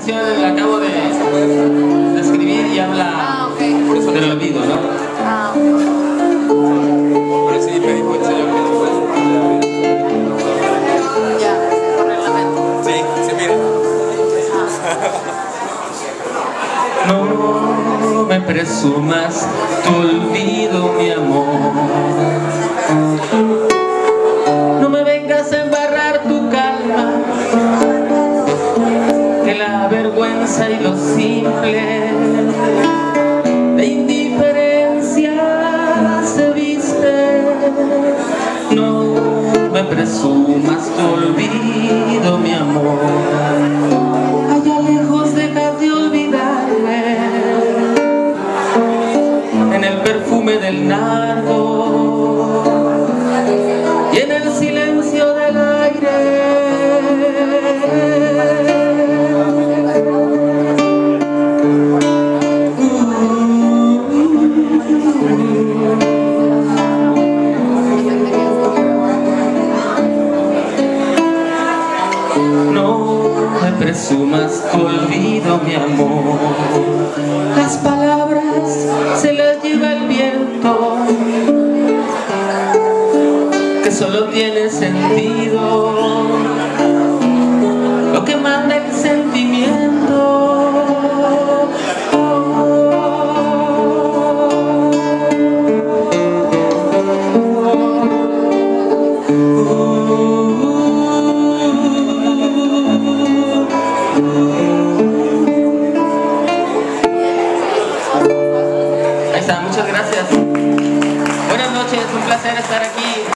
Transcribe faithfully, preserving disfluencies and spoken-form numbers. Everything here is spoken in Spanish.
canción la acabo de, de escribir y habla ah, okay. del olvido, ¿no? Ah, okay. Pero sí, me dijo el señor que no puede. Ya, por reglamento. Sí, sí, mira. No me presumas tu olvido, mi amor. No me vengas a embarrar tu calma, que la vergüenza y lo simple de indiferencia se viste. No me presumas tu olvido, mi amor. Allá lejos deja de olvidarme en el perfume del nardo y en el silencio del aire. No me presumas tu olvido, mi amor. Las palabras se las lleva el viento, que solo tiene sentido